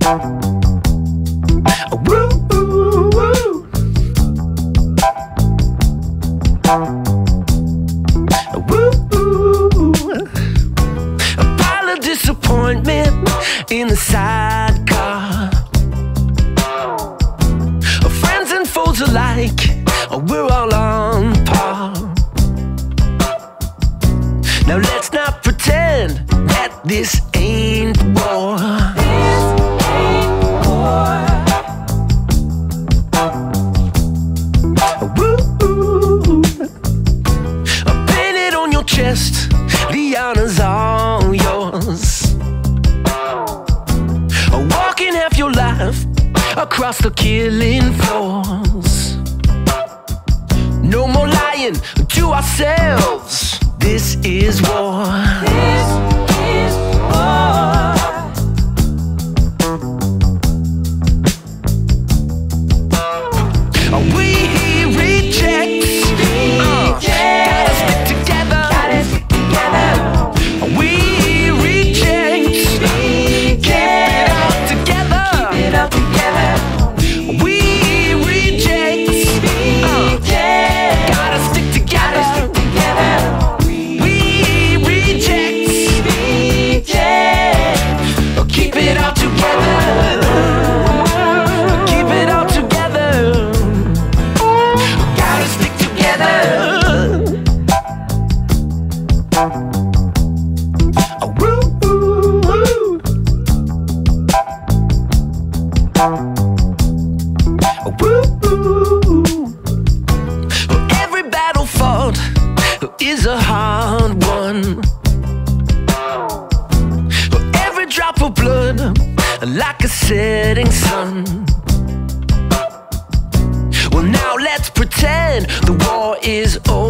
Woo, woo, woo. Woo, woo. A pile of disappointment in the sidecar. Friends and foes alike, we're all on par. Now let's not pretend that this ain't war. This ain't war. Woo. Paint it on your chest, the honor's all yours. Walking half your life across the killing floors. No more lying to ourselves. This is war. This is war. We rejects. Gotta stick together. Gotta stick together. We rejects. Keep it all together. Keep it all together. We rejects. Gotta stick together. Gotta stick together. We rejects. Keep it all together. Keep it all together. Gotta stick together. Woo. Every battle fought is a hard one. Every drop of blood like a setting sun. Well, now let's pretend the war is over.